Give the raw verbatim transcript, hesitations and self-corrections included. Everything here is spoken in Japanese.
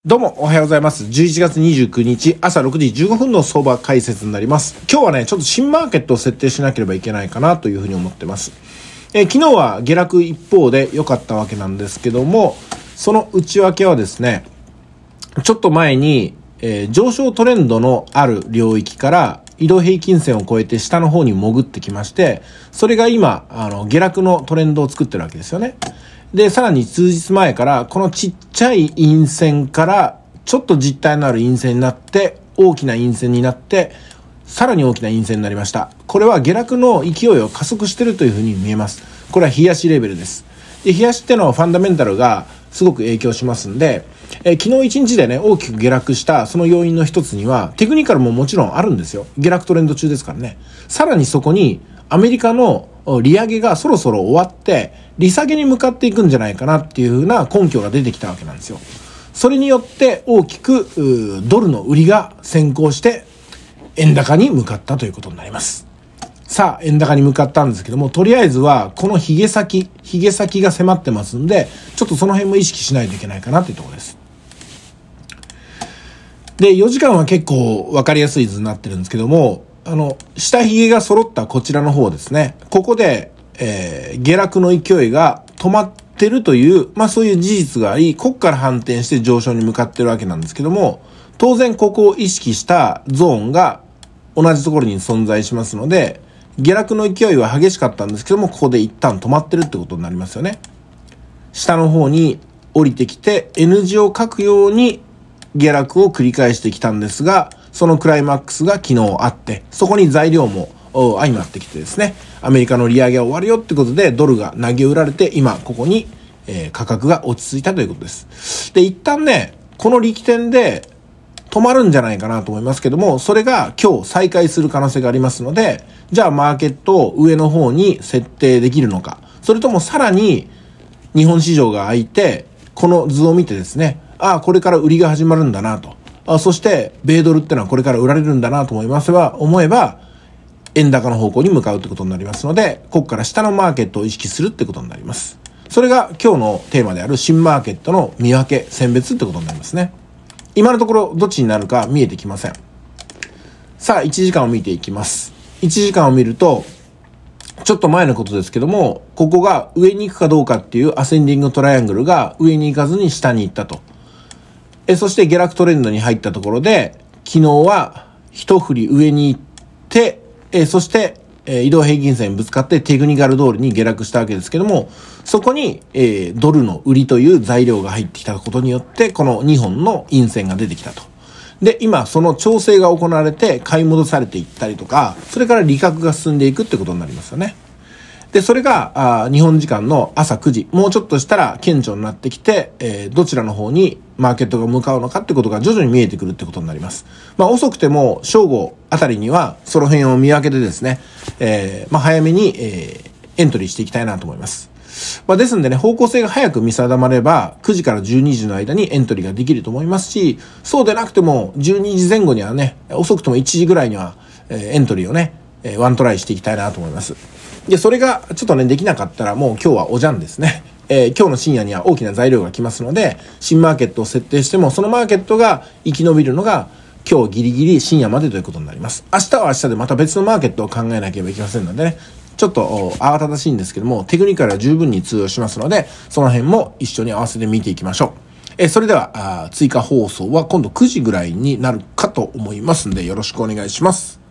どうもおはようございます。じゅういちがつにじゅうくにち朝ろくじじゅうごふんの相場解説になります。今日はね、ちょっと新マーケットを設定しなければいけないかなというふうに思ってます。えー、昨日は下落一方で良かったわけなんですけども、その内訳はですね、ちょっと前に、えー、上昇トレンドのある領域から移動平均線を越えて下の方に潜ってきまして、それが今、あの、下落のトレンドを作ってるわけですよね。で、さらに数日前から、このちっちゃい陰線から、ちょっと実体のある陰線になって、大きな陰線になって、さらに大きな陰線になりました。これは下落の勢いを加速しているというふうに見えます。これは日足レベルです。で、日足っていうのはファンダメンタルがすごく影響しますんで、えー、昨日一日でね、大きく下落したその要因の一つには、テクニカルももちろんあるんですよ。下落トレンド中ですからね。さらにそこに、アメリカの利上げがそろそろ終わって、利下げに向かっていくんじゃないかなっていう風な根拠が出てきたわけなんですよ。それによって大きくドルの売りが先行して円高に向かったということになります。さあ、円高に向かったんですけども、とりあえずはこの髭先、髭先が迫ってますんで、ちょっとその辺も意識しないといけないかなというところです。で、よじかんは結構わかりやすい図になってるんですけども、あの、下髭が揃ったこちらの方ですね。ここで、えー、下落の勢いが止まってるという、まあそういう事実があり、ここから反転して上昇に向かってるわけなんですけども、当然ここを意識したゾーンが同じところに存在しますので、下落の勢いは激しかったんですけども、ここで一旦止まってるってことになりますよね。下の方に降りてきて N 字を書くように下落を繰り返してきたんですが、そのクライマックスが昨日あって、そこに材料も相まってきてですね、アメリカの利上げは終わるよってことでドルが投げ売られて、今ここに、えー、価格が落ち着いたということです。で、一旦ね、この力点で止まるんじゃないかなと思いますけども、それが今日再開する可能性がありますので、じゃあマーケットを上の方に設定できるのか、それともさらに日本市場が開いて、この図を見てですね、ああ、これから売りが始まるんだなと。あ、そして、米ドルってのはこれから売られるんだなと思いますが、思えば、円高の方向に向かうってことになりますので、ここから下のマーケットを意識するってことになります。それが今日のテーマである新マーケットの見分け、選別ってことになりますね。今のところどっちになるか見えてきません。さあ、いちじかんを見ていきます。いちじかんを見ると、ちょっと前のことですけども、ここが上に行くかどうかっていうアセンディングトライアングルが上に行かずに下に行ったと。えそして下落トレンドに入ったところで、昨日は一振り上に行って、えそして、え移動平均線にぶつかってテクニカル通りに下落したわけですけども、そこに、えドルの売りという材料が入ってきたことによって、このにほんの陰線が出てきたと。で、今その調整が行われて買い戻されていったりとか、それから利確が進んでいくってことになりますよね。で、それが、あ日本時間の朝くじ、もうちょっとしたら顕著になってきて、えー、どちらの方にマーケットが向かうのかってことが徐々に見えてくるってことになります。まあ遅くても正午あたりにはその辺を見分けてですね、えー、まあ早めに、えー、エントリーしていきたいなと思います。まあですんでね、方向性が早く見定まれば、くじからじゅうにじの間にエントリーができると思いますし、そうでなくてもじゅうにじぜん後にはね、遅くともいちじぐらいには、えー、エントリーをね、えー、ワントライしていきたいなと思います。で、それがちょっとね、できなかったらもう今日はおじゃんですね。えー、今日の深夜には大きな材料が来ますので、新マーケットを設定しても、そのマーケットが生き延びるのが今日ギリギリ深夜までということになります。明日は明日でまた別のマーケットを考えなければいけませんのでね、ちょっと慌ただしいんですけども、テクニカルは十分に通用しますので、その辺も一緒に合わせて見ていきましょう。えー、それではあ追加放送は今度くじぐらいになるかと思いますので、よろしくお願いします。